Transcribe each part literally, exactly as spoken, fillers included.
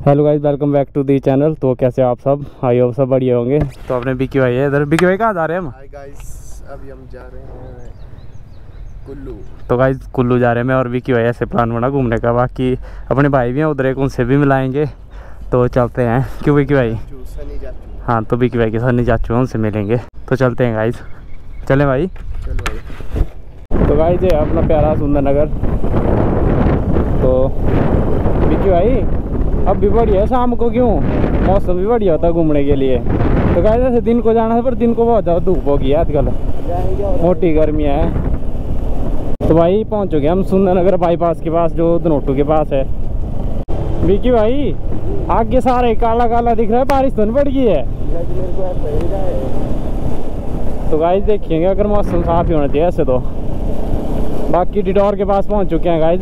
Hello guys, welcome back to the channel. तो कैसे आप सब? आई होप सब बढ़िया होंगे। तो अपने बिकी भाई है इधर। बिकी भाई कहाँ जा रहे हैं हम? हाय गाइस, अभी हम जा रहे हैं कुल्लू। तो गाइस कुल्लू जा रहे हैं मैं और बिकी भाई। ऐसे प्लान बना घूमने का। बाकी अपने भाई भी हैं उधर, एक उनसे भी मिलाएंगे। तो चलते हैं। क्यों बिकी भाई? सनी चाचू। हाँ, तो बिकी भाई के सनी चाचू हैं, उनसे मिलेंगे। तो चलते हैं गाइस, चलें भाई। चलो भाई। तो गाइस ये अपना प्यारा सुंदर नगर। तो बिकी भाई अब भी बढ़िया है, शाम को क्यों मौसम भी बढ़िया होता है घूमने के लिए। तो गाइस ऐसे दिन को जाना है, पर दिन को बहुत ज़्यादा धूप होगी है आजकल, मोटी गर्मी है। तो भाई पहुंच चुके हम सुंदर नगर बाईपास के पास, जो धनोटू के पास है। बिकी भाई आगे सारे काला काला दिख रहा है, बारिश तो नहीं पड़ गई है। तो गाइस देखेंगे, अगर मौसम साफ ही होना चाहिए ऐसे तो। बाकी डिडोर के पास पहुंच चुके हैं गाइस।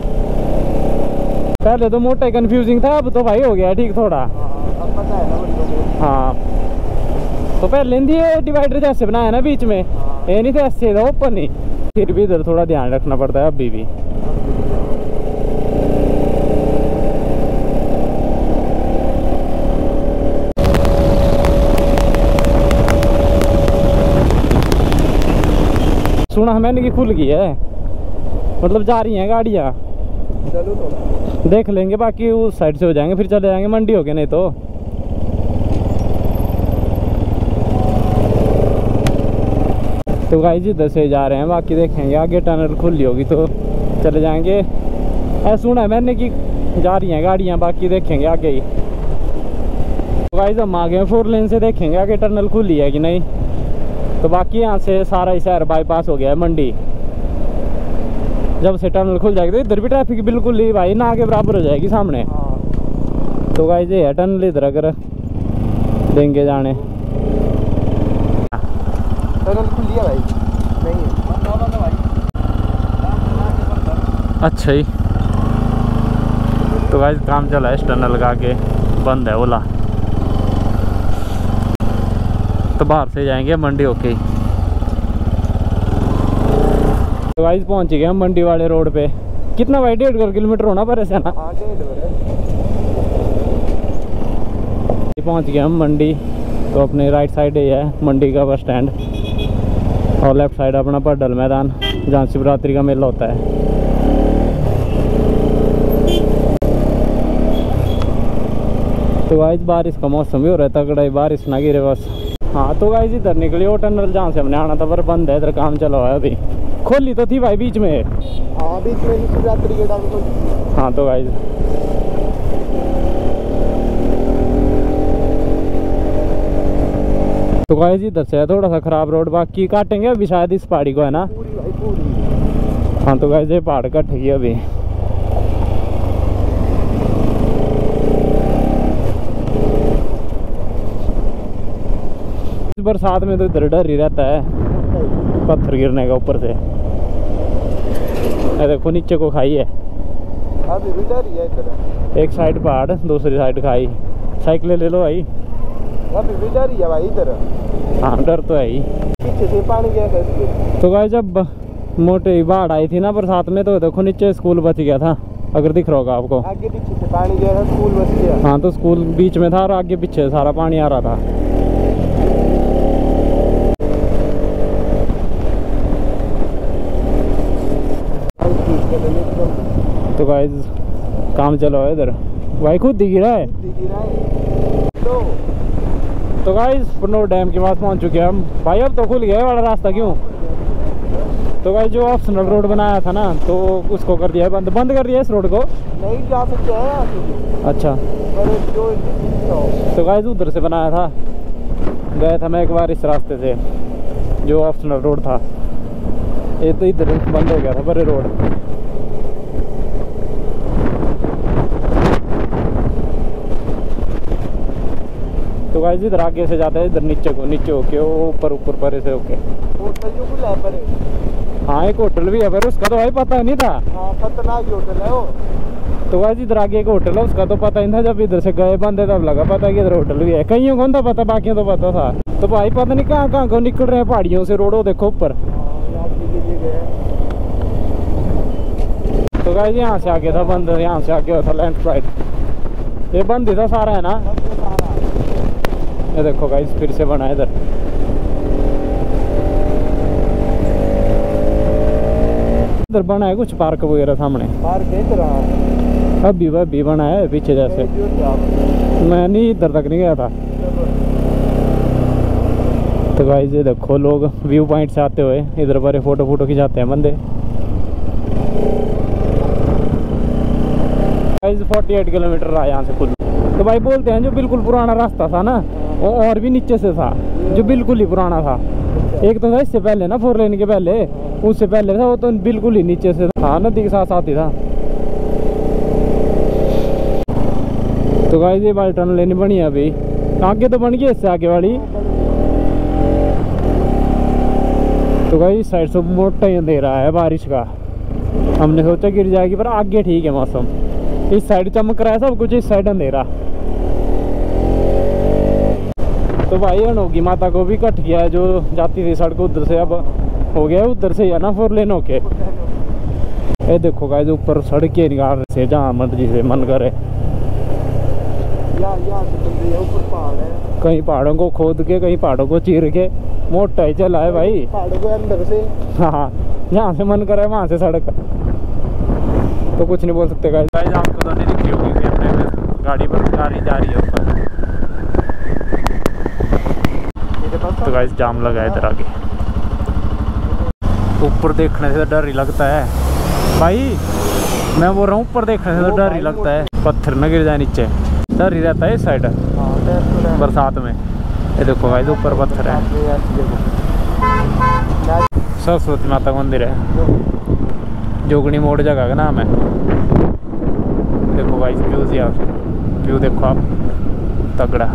पहले तो मोटा कंफ्यूजिंग था, अब तो भाई हो गया ठीक थोड़ा। अब पता है ना। हाँ, तो पहले ये डिवाइडर जैसे बनाया ना बीच में, ये नहीं थे ऐसे था ओपन नहीं। फिर भी इधर थोड़ा ध्यान रखना पड़ता है अभी भी। सुना मैंने कि खुल गई है, मतलब जा रही हैं गाड़ियाँ। चलो तो देख लेंगे, बाकी उस साइड से हो जाएंगे, फिर चले जाएंगे मंडी हो गया नहीं तो। तो गाइस इधर से जा रहे हैं, बाकी देखेंगे आगे टनल खुली होगी तो चले जाएंगे। ऐसा सुना है मैंने कि जा रही हैं गाड़ियाँ, बाकी देखेंगे आगे ही। तो गाइस हम आगे फोर लेन से देखेंगे आगे टनल खुली है कि नहीं। तो बाकी यहाँ से सारा ही शहर बाईपास हो गया है मंडी। जब से टनल खुल जाएगी तो इधर भी ट्रैफिक बिल्कुल ही भाई ना आगे बराबर हो जाएगी सामने। तो गाइस ये है टनल, इधर अगर देंगे जाने। टनल खुल लिया भाई? नहीं है भाई। अच्छा ही। तो गाइस काम चला है इस टनल का, आगे बंद है ओला। तो बाहर से जाएंगे मंडी होके। तो गाइस पहुंच गए हम मंडी वाले रोड पे। कितना भाई? डेढ़ किलोमीटर होना पर ऐसा ना। पहुंच गए हम मंडी। तो अपने राइट साइड ही है मंडी का बस स्टैंड, और लेफ्ट साइड अपना पड्डल मैदान, जहाँ शिवरात्रि का मेला होता है। तो गाइस बारिश का मौसम भी हो रहा है तगड़ा ही, बारिश ना गिरे बस। हाँ तो गाइस इधर निकली वो टनल जहाँ से हमने आना था, पर बंद है, इधर काम चला हुआ है अभी। खोली तो थी भाई बीच में। हाँ बीच में शिवरात्रि के टाइम खोली। हाँ तो गाइस तो गाइस इधर से है थोड़ा सा खराब रोड, बाकी काटेंगे अभी शायद इस पहाड़ी को, है ना? पूरी भाई पूरी। हाँ तो गाइस ये पहाड़ कटेगी अभी। बरसात में तो इधर डर ही रहता है पत्थर गिरने का ऊपर से। ये देखो नीचे को खाई है, अभी भी डर ही है इधर। एक साइड पहाड़ दूसरी साइड खाई। साइकिल ले लो भाई। अभी भी डर ही है भाई इधर। हाँ डर तो है ही। पीछे से पानी गया था इसके। तो गाइस जब मोटी बाढ़ आई थी ना बरसात में, तो देखो नीचे स्कूल बच गया था, अगर दिख रहा होगा आपको। आगे पीछे से पानी गया था, स्कूल बच गया। हाँ तो स्कूल बीच में था और आगे पीछे सारा पानी आ रहा था। तो गाइस काम चला है इधर भाई, खुद ही गिरा है। तो तो गाइस पनोर डैम के पास पहुंच चुके हैं हम भाई। अब तो खुल गया वाला रास्ता। क्यों? तो गाइस जो ऑप्शनल रोड बनाया था ना, तो उसको कर दिया है बंद। बंद कर दिया इस रोड को, नहीं जा सकते हैं यहाँ से। अच्छा पर जो तो गाइस उधर से बनाया था, गया था मैं एक बार इस रास्ते से, जो ऑप्शनल रोड था। ये तो इधर बंद हो गया था पर रोड। तो गाइस इधर आगे से जाता है, इधर नीचे को नीचे होके ऊपर ऊपर परे से होके। होटल जो खुला है परे। हाँ एक होटल भी है, पर उसका तो भाई पता नहीं था। हाँ खतरनाक होटल है वो। तो गाइस इधर आगे एक होटल है, उसका तो पता नहीं था। जब इधर से गए बंदे तब लगा पता कि इधर होटल भी है। कईयों को था पता, बाकियों तो पता था। तो भाई पता नहीं कहाँ कहाँ को निकल रहे हैं पहाड़ियों से रोडो, देखो ऊपर। तो गाइस यहाँ से आगे था बंद, यहाँ से आगे था लैंड स्लाइड। ये बंद था सारा है ना। ये देखो गाइस फिर से बना है इधर। इधर बना है कुछ पार्क वगैरह सामने। पार्क है इधर। अभी अभी बना है पीछे जैसे। मैं नहीं इधर तक नहीं गया था। तो गाइस ये देखो लोग व्यू पॉइंट से आते हुए इधर पर फोटो फोटो खिंचाते हैं बंदे। गाइस अड़तालीस किलोमीटर रहा यहाँ से कुल। तो भाई बोलते हैं जो बिल्कुल पुराना रास्ता था ना वो और भी नीचे से था, जो बिल्कुल ही पुराना था। एक तो था इससे पहले ना फोर लेन के पहले, उससे पहले था वो तो बिल्कुल ही नीचे से था, नदी के साथ साथ ही था। तो गाइस ये वाली टनल लेनी बनी है अभी, आगे तो बन गई इससे आगे वाली। तो गाइस साइड से मोटा ही अंधेरा है बारिश का, हमने सोचा गिर जाएगी पर आगे ठीक है मौसम। इस साइड चमक रहा है सब कुछ, इस साइड अंधेरा। तो भाई अनोखी माता को भी कट गया है जो जाती थी सड़क उधर से, अब हो गया उधर से है ना फोर लेन होके। ये देखो गाइस ऊपर सड़क के निकाल से जहाँ मर्जी से मन करे। ऊपर पहाड़ है, कहीं पहाड़ों को खोद के कहीं पहाड़ों को चीर के मोटा ही चला है भाई। पहाड़ों के अंदर से हाँ जहाँ से मन करे वहाँ से सड़क। तो कुछ नहीं बोल सकते गाइस। गाइस आपको तो नहीं दिख रही होगी कैमरे में, गाड़ी पर गाड़ी जा रही है ऊपर। तो गाइस जाम लगा है इधर आगे। ऊपर देखने से डर ही लगता है भाई, मैं बोल रहा हूँ ऊपर देखने से तो डर ही लगता है, पत्थर न गिर जाए नीचे, डर ही रहता है इस साइड बरसात में। ये देखो गाइस ऊपर पत्थर है। सरस्वती माता का मंदिर है, जोगनी मोड़ जगह का नाम है। देखो गाइस व्यू से आप व्यू देखो आप, तगड़ा।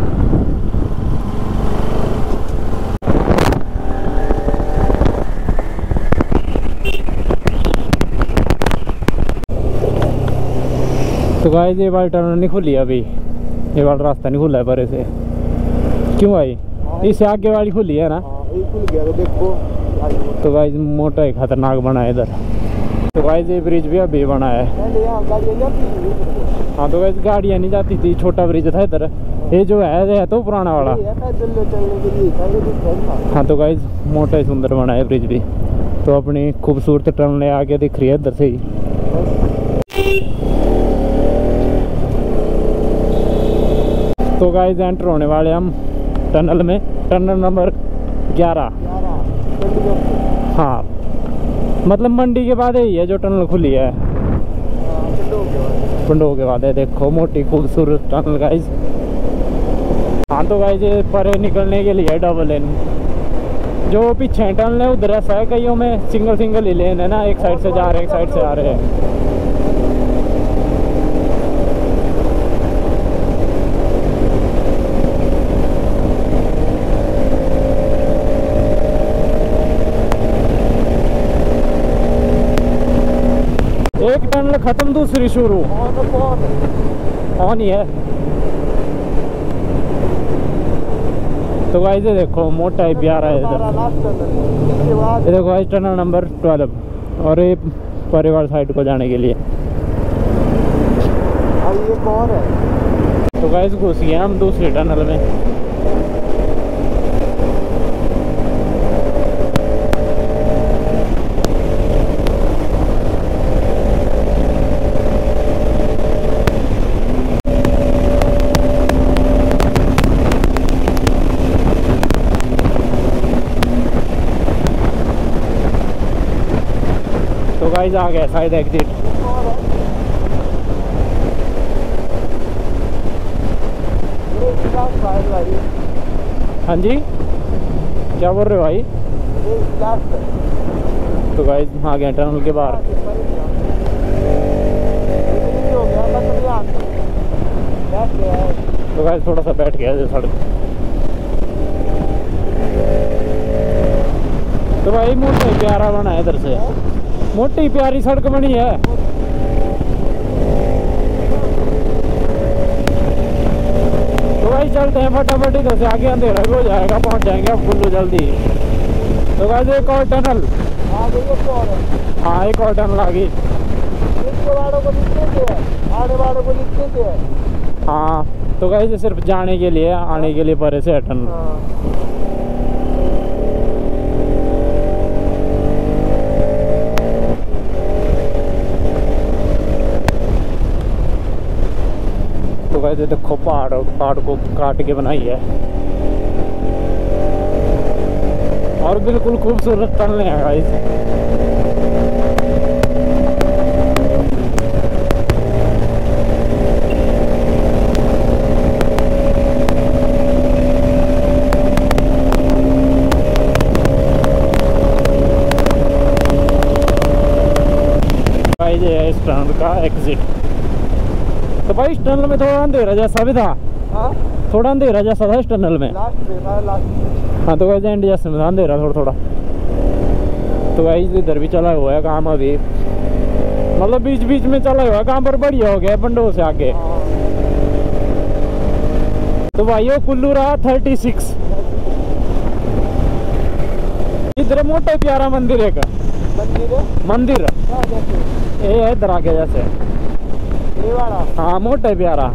तो गाइस ये वाली टनल नहीं खुली अभी, ये वाला रास्ता नहीं खुला है परे से। क्यों भाई? इससे आगे वाली खुली है ना। खुल गया तो देखो। तो गाइस मोटा ही खतरनाक बना है इधर। तो गाइस ये ब्रिज भी अभी बना है। हाँ तो गाइस गाड़ियाँ नहीं जाती थी, छोटा ब्रिज था इधर। ये जो है ये है तो पुराना वाला। हाँ तो गाइस मोटा ही सुंदर बना है ब्रिज भी। तो अपनी खूबसूरत टनल आगे दिख रही है इधर से ही। तो गाइस एंटर होने वाले हम टनल में, टनल नंबर ग्यारह। हाँ मतलब मंडी के बाद यही है जो टनल खुली है, पंडो के बाद है। देखो मोटी खूबसूरत टनल गाइस। हाँ तो गाइस ये परे निकलने के लिए डबल लेन, जो पीछे टनल है उधर ऐसा है, कईयों में सिंगल सिंगल ही लेन है ना, एक साइड से जा रहे हैं एक साइड से आ रहे हैं। एक टनल खत्म दूसरी शुरू, ऑन ही है। तो गाइस ये देखो मोटा ही प्यारा है इधर। ये देखो गाइस टनल नंबर ट्वेल्व, और ये परिवार साइड को जाने के लिए। ये कौन है? तो गाइस घुस गए हम दूसरी टनल में। तो गाइस आ गया शायद एग्जिट। हाँ जी क्या बोल रहे हो भाई? तो गाइस आ गए टनल के बाहर। तो गाइस थोड़ा सा बैठ गया जो सड़क। तो भाई मोटी प्यारा बना है इधर से, मोटी प्यारी सड़क बनी है। तो भाई चलते हैं फटाफट, इधर से आगे अंधेरा भी हो जाएगा, पहुंच जाएंगे अब कुल्लू जल्दी। तो गाइस एक और टनल, हाँ एक और टनल आ गई। हाँ तो गाइस सिर्फ जाने के लिए, आने के लिए परे से है टनल। हाँ। तो गाइस ये देखो पहाड़, पहाड़ को काट के बनाई है और बिल्कुल खूबसूरत टनल है गाइस। इस टनल का एग्जिट। तो भाई इस टनल में थोड़ा अंधेरा जैसा भी था। हाँ? थोड़ा अंधेरा जैसा था इस टनल में। लास्ट पे था, लास्ट। हाँ तो वैसे एंड जैसे में था अंधेरा थोड़ा थोड़ा। तो भाई इधर भी चला हुआ है काम अभी, मतलब बीच बीच में चला हुआ है काम, पर बढ़िया हो गया बंडो से आगे। हाँ। तो भाई वो कुल्लू रहा थर्टी सिक्स। इधर मोटा प्यारा मंदिर है का मंदिर है? मंदिर हाँ, जैसे ये है इधर आगे जैसे ये वाला हाँ मोटा प्यारा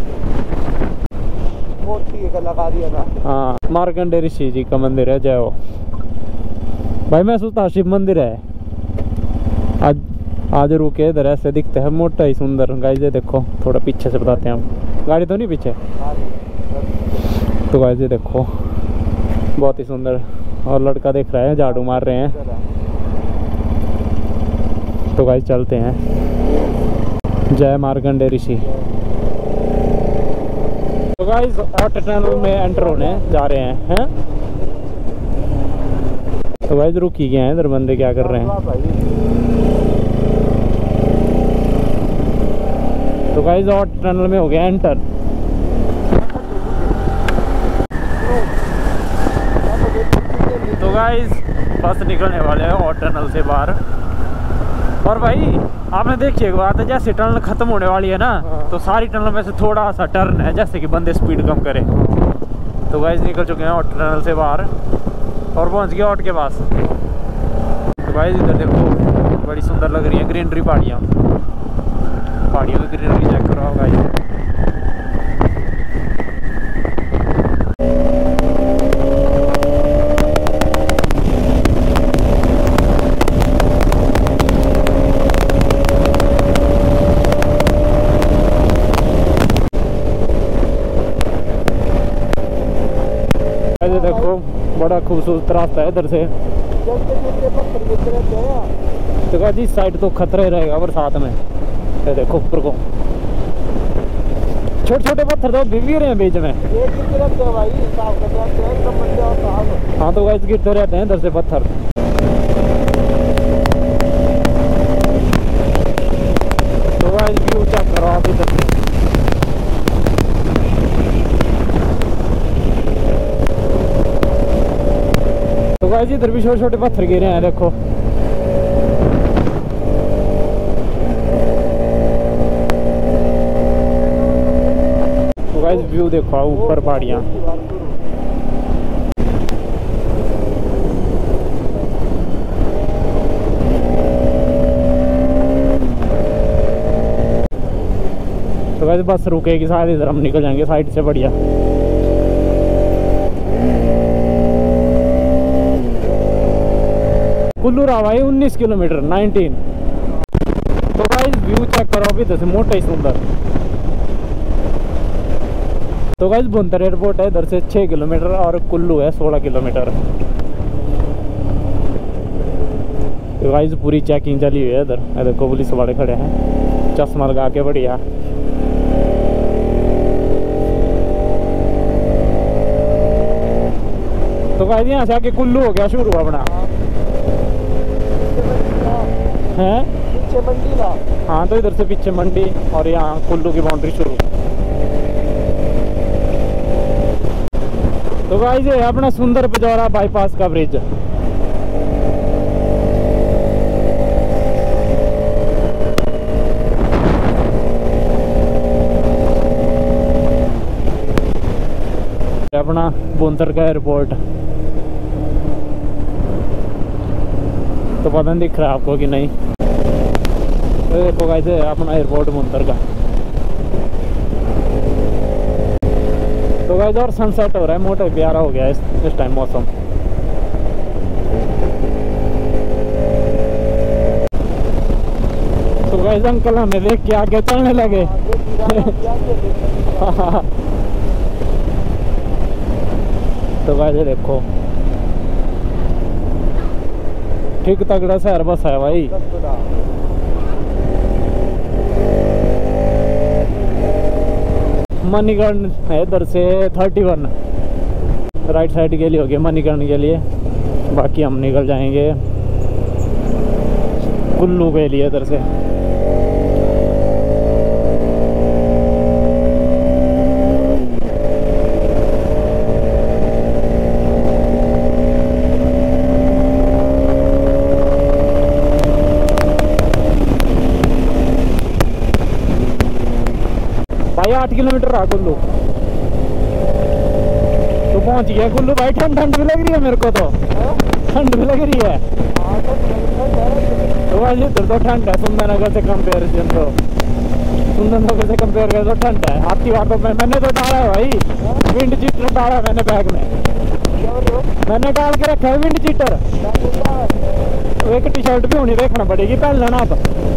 मोती का लगा दिया था। हाँ मार्कंडे ऋषि जी का मंदिर है जय हो। भाई मैं सोचता शिव मंदिर है। आज आज रुके इधर ऐसे दिखते हैं मोटा ही सुंदर। गाइस ये देखो थोड़ा पीछे से बताते हैं हम, गाड़ी तो नहीं पीछे। तो गाइस ये देखो बहुत ही सुंदर, और लड़का देख रहा है झाड़ू मार रहे हैं। तो गाइस चलते हैं, जय मार्कंडे ऋषि। तो गाइस हॉट टनल में एंटर होने जा रहे हैं, हैं? तो गाइस रुक ही गए हैं इधर, बंदे क्या कर रहे हैं। तो गाइस हॉट टनल में हो गया एंटर। तो गाइस बस निकलने वाले हैं हॉट टनल से बाहर। और भाई आपने देखी एक बात है, जैसे टनल खत्म होने वाली है ना, हाँ। तो सारी टनल में से थोड़ा सा टर्न है जैसे कि बंदे स्पीड कम करें। तो गाइस निकल चुके हैं हॉट टनल से बाहर और पहुंच गए हॉट के पास। तो गाइस इधर देखो बड़ी सुंदर लग रही है ग्रीनरी, पहाड़ियाँ पहाड़ियों की ग्रीनरी चेक करो गाइस। देखो बड़ा खूबसूरत रास्ता है इधर से। तो गाइस इस साइड तो खतरा ही रहेगा बरसात में। ये देखो ऊपर को छोटे छोटे पत्थर तो भी रहे हैं बीच में। हाँ तो गाइस गिरते रहते हैं इधर से पत्थर। तो गाइस व्यू चेक करो आप इधर से। तो गाइस इधर भी छोटे छोटे पत्थर गिरे हैं देखो। तो गाइस व्यू देखो ऊपर पहाड़ियाँ। तो गाइस बस रुकेगी शायद, इधर हम निकल जाएंगे साइड से बढ़िया। कुल्लू रहा भाई उन्नीस किलोमीटर नाइनटीन। तो गाइस व्यू चेक करो अभी इधर से मोटा ही सुंदर। तो गाइस भुंतर एयरपोर्ट है इधर से छः किलोमीटर और कुल्लू है सोलह किलोमीटर। तो गाइस पूरी चेकिंग चली हुई है इधर। देखो पुलिस वाले खड़े हैं चश्मा लगा के बढ़िया। तो गाइस यहाँ से आके कुल्लू हो गया शुरू अपना है पीछे मंडी ना। हाँ तो इधर से पीछे मंडी और यहाँ कुल्लू की बाउंड्री शुरू। तो गाइस ये अपना सुंदर पिजौरा बाईपास का ब्रिज। अपना भुंतर का एयरपोर्ट। तो पता नहीं दिख रहा है आपको कि नहीं। तो देखो गाइस अपना एयरपोर्ट भुंतर का। गाइस और सनसेट हो रहा है, मोटा प्यारा हो गया है इस, इस टाइम मौसम। तो गाइस अंकल हमें देख के आगे चलने लगे। तो गाइस देखो ठीक तगड़ा शहर बस है भाई। मणिकर्ण है इधर से थर्टी वन राइट साइड के लिए हो गया मणिकर्ण के लिए। बाकी हम निकल जाएंगे कुल्लू के लिए इधर से। भाई आठ किलोमीटर रहा कुल्लू तो पहुंच गया कुल्लू भाई। ठंड ठंड भी लग रही है मेरे को, तो ठंड भी लग रही है। तो भाई इधर तो ठंड है सुंदरनगर से कंपेरिजन, तो सुंदरनगर से कंपेयर करें तो ठंड है। आपकी बात तो मैं, मैंने तो डाला है भाई विंड चीटर डाला है मैंने बैग में, मैंने डाल के रखा है विंड चीटर। तो एक टी शर्ट भी होनी देखना पड़ेगी पहन लेना आप।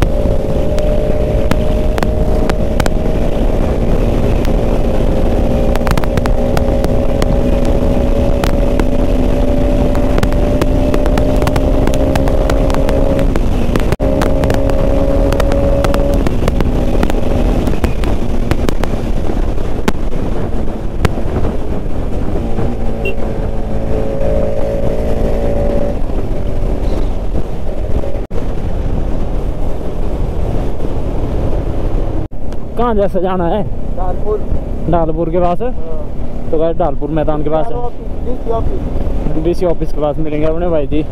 कहाँ जैसे जाना है? डालपुर। डालपुर के पास है। तो गाइस डालपुर मैदान के पास है, डीसी ऑफिस के पास मिलेंगे अपने भाई जी।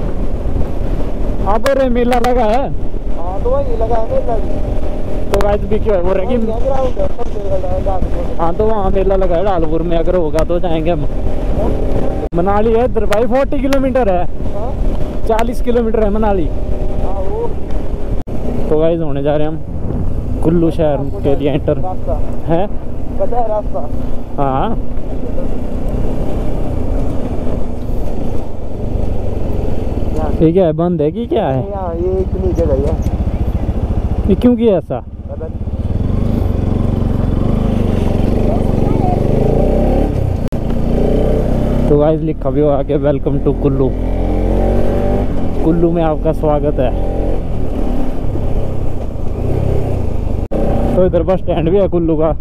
आप रे मेला लगा है? हाँ तो वही लगा है मेला। तो गाइस भी क्यों है बोल रहे कि हाँ तो वहाँ मेला लगा है डालपुर में, अगर होगा तो जाएंगे हम। मनाली है इधर भाई फोर्टी किलोमीटर है, चालीस किलोमीटर है मनाली। तो गाइस होने जा रहे हैं हम कुल्लू शहर के लिए एंटर है। पता है रास्ता? हाँ ठीक है, बंद है कि क्या है? यहाँ ये इतनी जगह है, ये क्यों किया ऐसा? तो गाइस लिखा भी हुआ कि वेलकम टू कुल्लू, कुल्लू में आपका स्वागत है। तो इधर बस स्टैंड भी है कुल्लू का।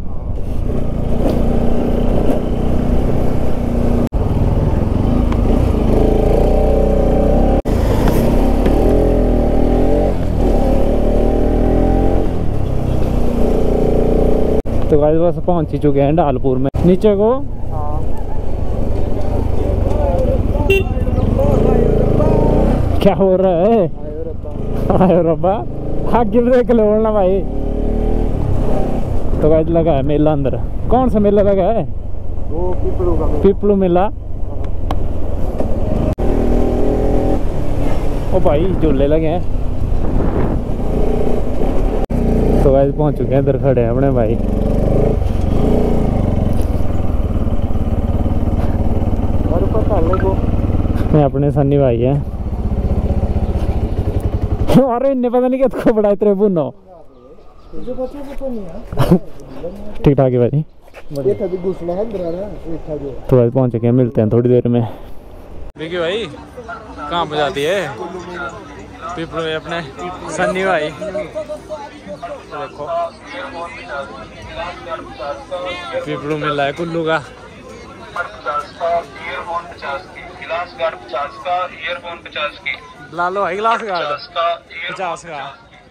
तो गाइस बस पहुंच ही चुके हैं डालपुर में। नीचे को क्या हो रहा है? आयो रब्बा आगे ब्रेक लो ना भाई। तो गाइस लगा है मेला अंदर। कौन सा मेला लगा है? वो पिपलू का मेला। पिपलू मेला। ओ भाई झूले लगे हैं। तो गाइस पहुंच चुके हैं, इधर खड़े हैं अपने भाई। और ऊपर साले को मैं अपने सन्नी भाई है। अरे इन्हें पता नहीं कितना बड़ा इतने बुनो। ठीक ठाक है भाई। ये था भी घुसना है अंदर ना, ये था जो। तो भाई पहुंच गए, मिलते हैं थोड़ी देर में। विकी भाई कहाँ पे जाती है? पिपलू में अपने सन्नी भाई। देखो पिपलू मिला है कुल्लू का। ला लो भाई गिलास गार्ड पचास का।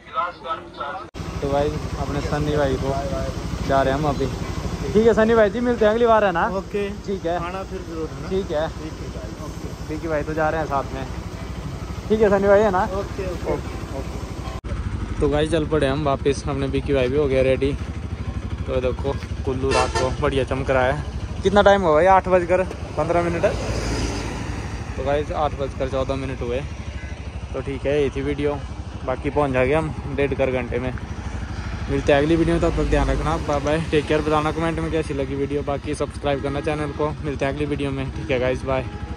तो भाई अपने सन्नी भाई को जा रहे हैं हम अभी। ठीक है सन्नी भाई जी, मिलते हैं अगली बार है ना? ओके ठीक है, खाना फिर जरूर है ना? ठीक है। विकी भाई तो जा रहे हैं साथ में। ठीक है सन्नी भाई है ना? Okay okay. तो भाई चल पड़े हम वापस, हमने विकी भाई भी हो गया रेडी। तो देखो कुल्लू रात को बढ़िया चमक रहा है। कितना टाइम हुआ भाई? आठ बजकर पंद्रह मिनट है। तो भाई आठ बजकर चौदह मिनट हुए। तो ठीक है, ये थी वीडियो। बाकी पहुंच जाएंगे हम डेढ़ कर घंटे में। मिलते हैं अगली वीडियो में, तब तक ध्यान रखना, बाय बाय, टेक केयर। बताना कमेंट में कैसी लगी वीडियो, बाकी सब्सक्राइब करना चैनल को। मिलते हैं अगली वीडियो में, ठीक है गाइस, बाय।